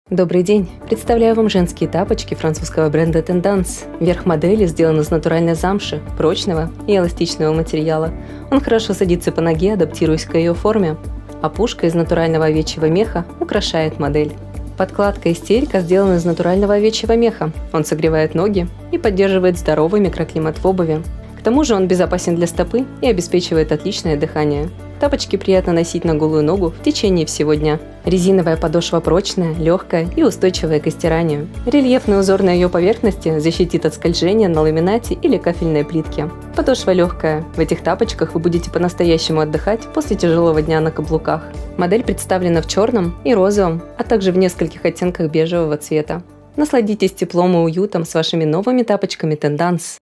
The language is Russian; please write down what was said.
Добрый день! Представляю вам женские тапочки французского бренда Tendance. Верх модели сделан из натуральной замши, прочного и эластичного материала. Он хорошо садится по ноге, адаптируясь к ее форме. А пушка из натурального овечьего меха украшает модель. Подкладка и стелька сделаны из натурального овечьего меха. Он согревает ноги и поддерживает здоровый микроклимат в обуви. К тому же он безопасен для стопы и обеспечивает отличное дыхание. Тапочки приятно носить на голую ногу в течение всего дня. Резиновая подошва прочная, легкая и устойчивая к стиранию. Рельефный узор на ее поверхности защитит от скольжения на ламинате или кафельной плитке. Подошва легкая. В этих тапочках вы будете по-настоящему отдыхать после тяжелого дня на каблуках. Модель представлена в черном и розовом, а также в нескольких оттенках бежевого цвета. Насладитесь теплом и уютом с вашими новыми тапочками Tendance.